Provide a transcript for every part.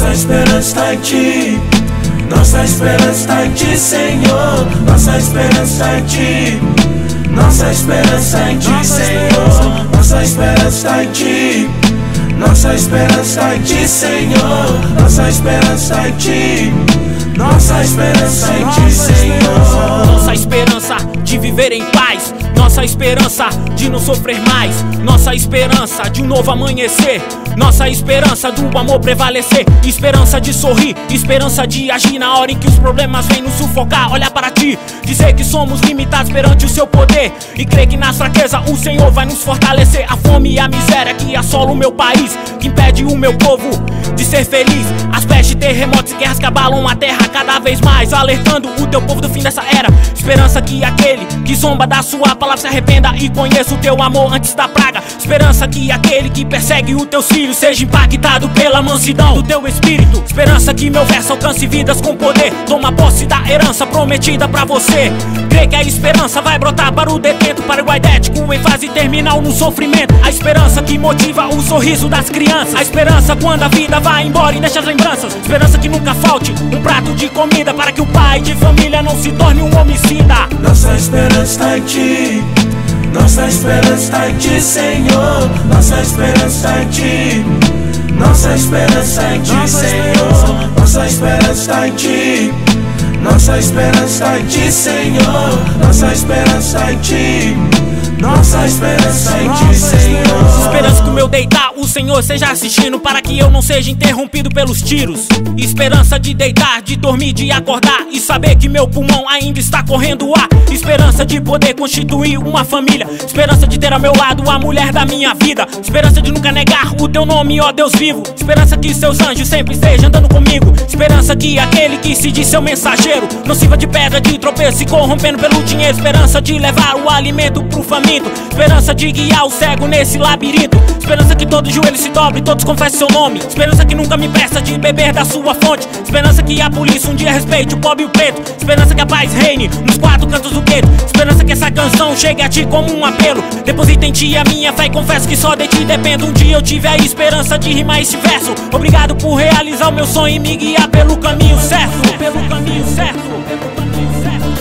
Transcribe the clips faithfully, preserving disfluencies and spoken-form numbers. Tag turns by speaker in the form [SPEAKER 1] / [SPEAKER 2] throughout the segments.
[SPEAKER 1] Nossa esperança está em Ti. Nossa esperança está em Ti, Senhor. Nossa esperança está em Ti. Nossa esperança em Ti, Senhor. Nossa esperança está em Ti. Nossa esperança está em Ti, Senhor. Nossa esperança está em Ti. Nossa esperança em Ti, Senhor.
[SPEAKER 2] Nossa esperança de viver em paz. Nossa esperança de não sofrer mais. Nossa esperança de um novo amanhecer. Nossa esperança do amor prevalecer. Esperança de sorrir, esperança de agir na hora em que os problemas vêm nos sufocar. Olhar para Ti, dizer que somos limitados perante o Seu poder, e crer que nas fraquezas o Senhor vai nos fortalecer. A fome e a miséria que assola o meu país, que impede o meu povo de ser feliz. As pestes, terremotos e guerras que abalam a terra cada vez mais, alertando o Teu povo do fim dessa era. Esperança que aquele que zomba da Sua palavra se arrependa e conheça o Teu amor antes da praga. Esperança que aquele que persegue os Teus filhos seja impactado pela mansidão do Teu Espírito. Esperança que meu verso alcance vidas com poder. Toma posse da herança prometida pra você. Crê que a esperança vai brotar para o detento, para o aidético em fase terminal no sofrimento. A esperança que motiva o sorriso das crianças. A esperança quando a vida vai embora e deixa as lembranças. Esperança que nunca falte um prato de comida, para que o pai de família não se torne um homicida.
[SPEAKER 1] Nossa esperança está em Ti. Nossa esperança está em Ti, Senhor. Nossa esperança está em Ti. Nossa esperança em Ti, Senhor. Nossa esperança está em Ti. Nossa esperança está em Ti, Senhor. Nossa esperança está em Ti. Nossa esperança em Ti, Senhor.
[SPEAKER 2] Esperança que o meu deitar o Senhor seja assistindo, para que eu não seja interrompido pelos tiros. Esperança de deitar, de dormir, de acordar e saber que meu pulmão ainda está correndo ar. Esperança de poder constituir uma família. Esperança de ter ao meu lado a mulher da minha vida. Esperança de nunca negar o Teu nome, ó Deus vivo. Esperança que Seus anjos sempre estejam andando comigo. Esperança que aquele que se diz Seu mensageiro não sirva de pedra de tropeço, se corrompendo pelo dinheiro. Esperança de levar o alimento pro faminto. Esperança de guiar o cego nesse labirinto. Esperança que todo joelho se dobre e todos confessem Seu nome. Esperança que nunca me presta de beber da Sua fonte. Esperança que a polícia um dia respeite o pobre e o preto. Esperança que a paz reine nos quatro cantos do gueto. Esperança que essa canção chegue a Ti como um apelo. Deposita em Ti a minha fé e confesso que só de Ti dependo. Um dia eu tive a esperança de rimar este verso. Obrigado por realizar o meu sonho e me guiar pelo caminho certo. Pelo caminho certo. Pelo caminho certo.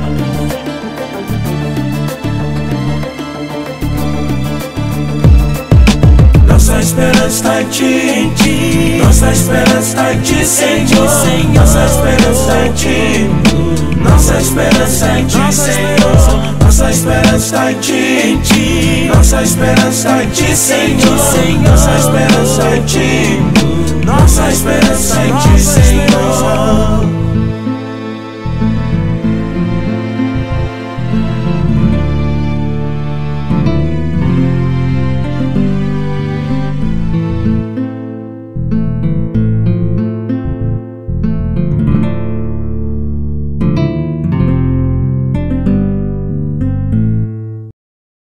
[SPEAKER 1] Nossa esperança está em Ti. Nossa esperança está em Ti, Senhor. Nossa esperança está em Ti. Nossa esperança em Ti, Senhor. Nossa esperança está em Ti. Nossa esperança está em Ti, Senhor. Nossa esperança em Ti. Nossa esperança em Ti, Senhor.